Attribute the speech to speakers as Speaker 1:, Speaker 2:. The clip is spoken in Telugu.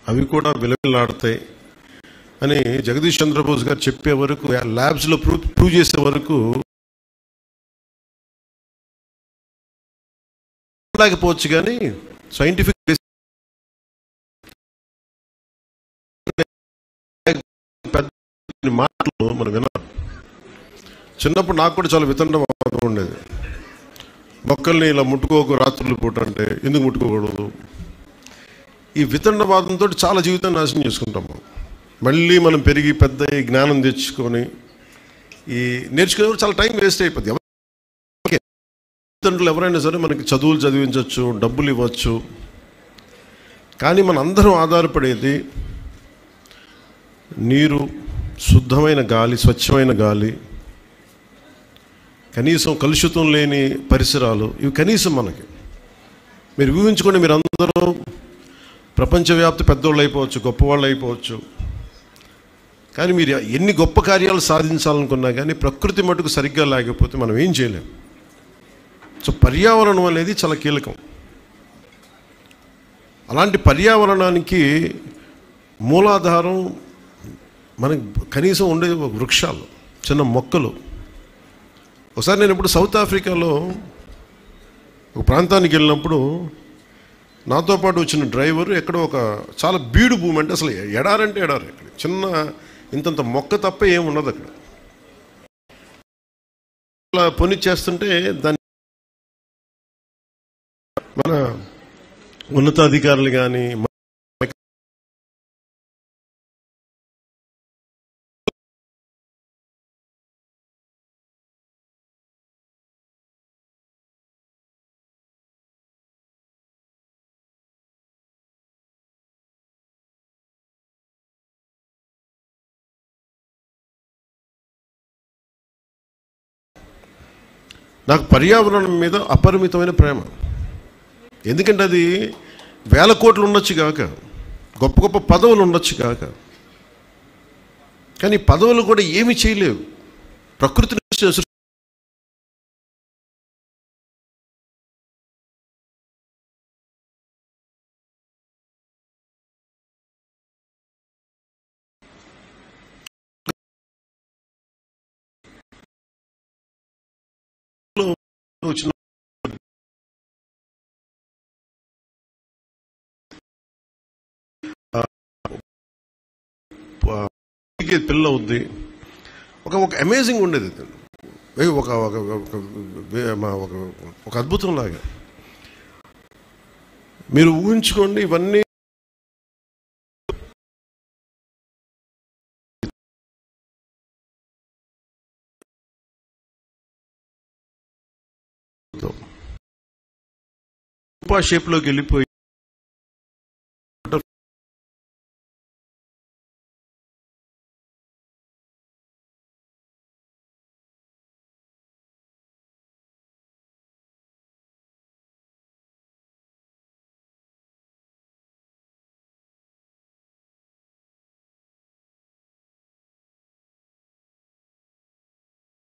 Speaker 1: అవి కూడా విలవిల్లాడతాయి అని జగదీష్ చంద్రబోస్ గారు చెప్పే వరకు, ల్యాబ్స్లో ప్రూవ్ చేసే వరకు లేకపోవచ్చు, కానీ సైంటిఫిక్ మాటలు మనం విన్నాం. చిన్నప్పుడు నాకు కూడా చాలా వితండవాదం ఉండేది. మొక్కల్ని ఇలా ముట్టుకోకు రాత్రులు పూట అంటే ఎందుకు ముట్టుకోకూడదు? ఈ వితండవాదంతో చాలా జీవితాన్ని నాశనం చేసుకుంటాము. మళ్ళీ మనం పెరిగి పెద్ద జ్ఞానం తెచ్చుకొని ఈ నేర్చుకునే చాలా టైం వేస్ట్ అయిపోద్ది. తల్లిదండ్రులు ఎవరైనా సరే మనకి చదువులు చదివించవచ్చు, డబ్బులు ఇవ్వచ్చు, కానీ మన అందరం ఆధారపడేది నీరు, శుద్ధమైన గాలి, స్వచ్ఛమైన గాలి, కనీసం కలుషితం లేని పరిసరాలు, ఇవి కనీసం మనకి. మీరు ఊహించుకోండి, మీరు అందరూ ప్రపంచవ్యాప్త పెద్దోళ్ళు అయిపోవచ్చు, గొప్పవాళ్ళు అయిపోవచ్చు, కానీ మీరు ఎన్ని గొప్ప కార్యాలు సాధించాలనుకున్నా కానీ ప్రకృతి మటుకు సరిగ్గా లేకపోతే మనం ఏం చేయలేం. సో పర్యావరణం అనేది చాలా కీలకం. అలాంటి పర్యావరణానికి మూలాధారం మనకి కనీసం ఉండే వృక్షాలు, చిన్న మొక్కలు. ఒకసారి నేను ఇప్పుడు సౌత్ ఆఫ్రికాలో ఒక ప్రాంతానికి వెళ్ళినప్పుడు నాతో పాటు వచ్చిన డ్రైవర్ ఎక్కడో ఒక చాలా బీడు భూమి, అంటే అసలు ఎడారంటే ఎడారి, అక్కడ చిన్న ఇంతంత మొక్క తప్ప ఏమి ఉండదు అక్కడ. అలా పొనిచ్చేస్తుంటే దాన్ని మన ఉన్నతాధికారులు కానీ నాకు పర్యావరణం మీద అపరిమితమైన ప్రేమ. ఎందుకంటే అది వేల కోట్లు ఉండొచ్చు కాక, గొప్ప గొప్ప పదవులు ఉండొచ్చు కాక, కానీ పదవులు కూడా ఏమి చేయలేవు. ప్రకృతిని వచ్చిన పిల్ల అవుద్ది, ఒక అమేజింగ్ ఉండేది, ఒక ఒక అద్భుతం లాగా. మీరు ఊహించుకోండి, ఇవన్నీ షేప్లోకి వెళ్ళిపోయి